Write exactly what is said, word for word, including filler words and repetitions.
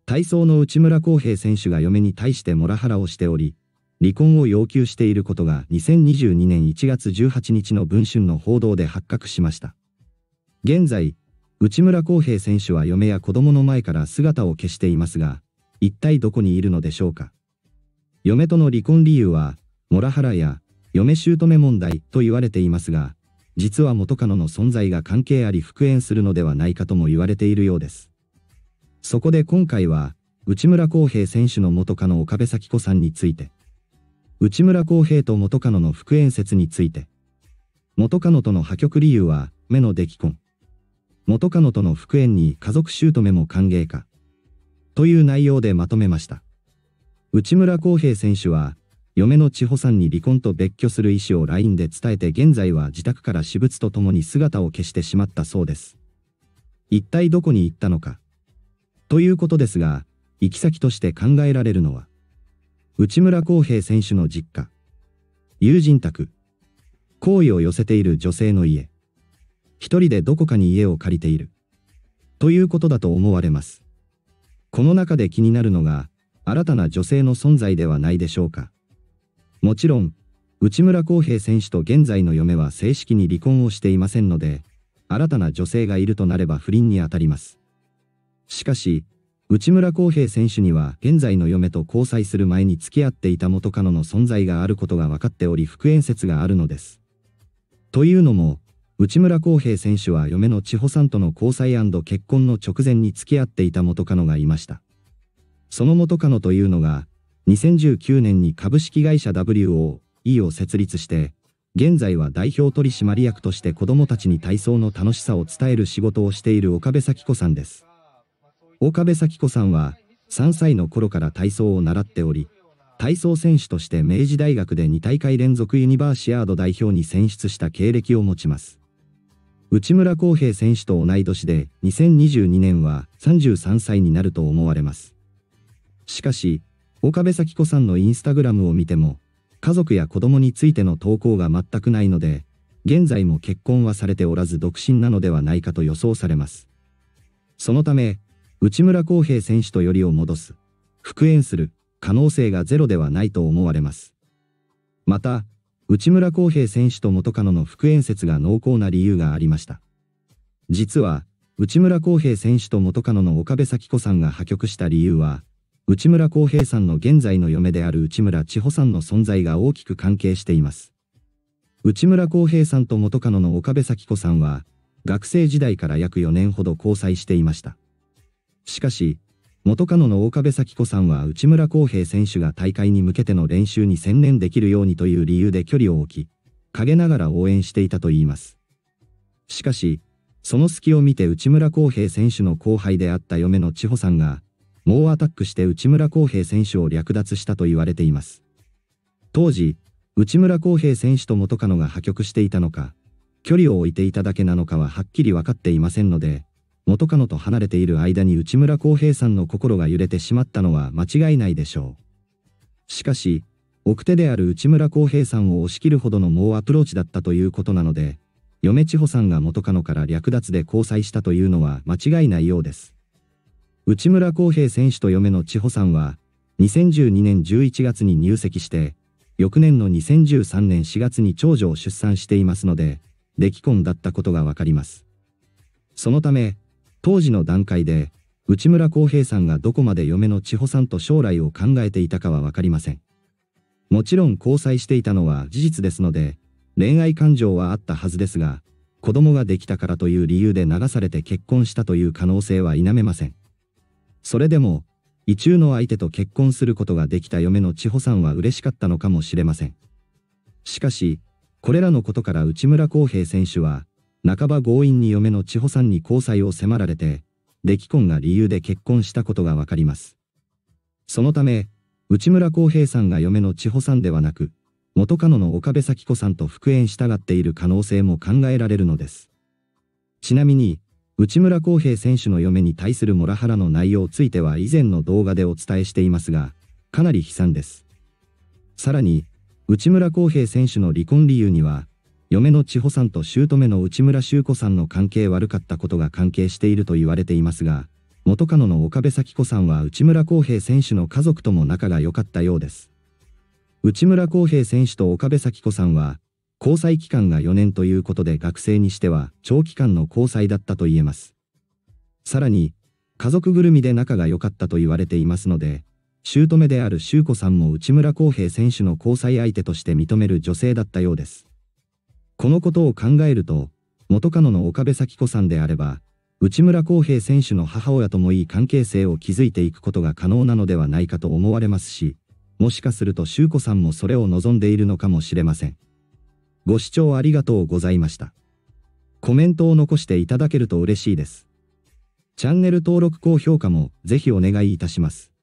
体操の内村航平選手が嫁に対してモラハラをしており、離婚を要求していることがにせんにじゅうにねんいちがつじゅうはちにちの文春の報道で発覚しました。現在、内村航平選手は嫁や子供の前から姿を消していますが、一体どこにいるのでしょうか。嫁との離婚理由は、モラハラや嫁姑問題と言われていますが、実は元カノの存在が関係あり復縁するのではないかとも言われているようです。そこで今回は、内村航平選手の元カノ岡部咲子さんについて、内村航平と元カノの復縁説について、元カノとの破局理由は目の出来婚、元カノとの復縁に家族姑も歓迎か、という内容でまとめました。内村航平選手は、嫁の千穂さんに離婚と別居する意思を ライン で伝えて現在は自宅から私物とともに姿を消してしまったそうです。一体どこに行ったのか。ということですが、行き先として考えられるのは、内村航平選手の実家、友人宅、好意を寄せている女性の家、一人でどこかに家を借りている、ということだと思われます。この中で気になるのが、新たな女性の存在ではないでしょうか。もちろん、内村航平選手と現在の嫁は正式に離婚をしていませんので、新たな女性がいるとなれば不倫にあたります。しかし、内村航平選手には現在の嫁と交際する前に付き合っていた元カノの存在があることが分かっており復縁説があるのです。というのも、内村航平選手は嫁の千穂さんとの交際&結婚の直前に付き合っていた元カノがいました。その元カノというのが、にせんじゅうきゅうねんに株式会社 ダブリューオーイー を設立して、現在は代表取締役として子供たちに体操の楽しさを伝える仕事をしている岡部咲子さんです。岡部咲子さんはさんさいの頃から体操を習っており、体操選手として明治大学でにたいかい連続ユニバーシアード代表に選出した経歴を持ちます。内村航平選手と同い年でにせんにじゅうにねんはさんじゅうさんさいになると思われます。しかし、岡部咲子さんのインスタグラムを見ても、家族や子供についての投稿が全くないので、現在も結婚はされておらず独身なのではないかと予想されます。そのため、内村航平選手とよりを戻す、復縁する可能性がゼロではないと思われます。また、内村航平選手と元カノの復縁説が濃厚な理由がありました。実は、内村航平選手と元カノの岡部咲子さんが破局した理由は、内村航平さんの現在の嫁である内村千穂さんの存在が大きく関係しています。内村航平さんと元カノの岡部咲子さんは、学生時代から約よねんほど交際していました。しかし、元カノの岡部咲子さんは内村航平選手が大会に向けての練習に専念できるようにという理由で距離を置き、陰ながら応援していたといいます。しかし、その隙を見て内村航平選手の後輩であった嫁の千穂さんが、猛アタックして内村航平選手を略奪したと言われています。当時、内村航平選手と元カノが破局していたのか、距離を置いていただけなのかははっきり分かっていませんので、元カノと離れている間に内村航平さんの心が揺れてしまったのは間違いないでしょう。しかし、奥手である内村航平さんを押し切るほどの猛アプローチだったということなので、嫁千穂さんが元カノから略奪で交際したというのは間違いないようです。内村航平選手と嫁の千穂さんは、にせんじゅうにねんじゅういちがつに入籍して、翌年のにせんじゅうさんねんしがつに長女を出産していますので、出来婚だったことがわかります。そのため、当時の段階で、内村航平さんがどこまで嫁の千穂さんと将来を考えていたかはわかりません。もちろん交際していたのは事実ですので、恋愛感情はあったはずですが、子供ができたからという理由で流されて結婚したという可能性は否めません。それでも、意中の相手と結婚することができた嫁の千穂さんは嬉しかったのかもしれません。しかし、これらのことから内村航平選手は、半ば強引に嫁の千穂さんに交際を迫られて、出来婚が理由で結婚したことがわかります。そのため、内村航平さんが嫁の千穂さんではなく、元カノの岡部咲子さんと復縁したがっている可能性も考えられるのです。ちなみに、内村航平選手の嫁に対するモラハラの内容については以前の動画でお伝えしていますが、かなり悲惨です。さらに、内村航平選手の離婚理由には、嫁の千穂さんと姑の内村修子さんの関係悪かったことが関係していると言われていますが、 元カノの岡部咲子さんは内村航平選手の家族とも仲が良かったようです。内村航平選手と岡部咲子さんは、交際期間がよねんということで学生にしては長期間の交際だったと言えます。さらに、家族ぐるみで仲が良かったと言われていますので、姑である秀子さんも内村航平選手の交際相手として認める女性だったようです。このことを考えると、元カノの岡部咲子さんであれば、内村航平選手の母親ともいい関係性を築いていくことが可能なのではないかと思われますし、もしかすると秀子さんもそれを望んでいるのかもしれません。ご視聴ありがとうございました。コメントを残していただけると嬉しいです。チャンネル登録高評価もぜひお願いいたします。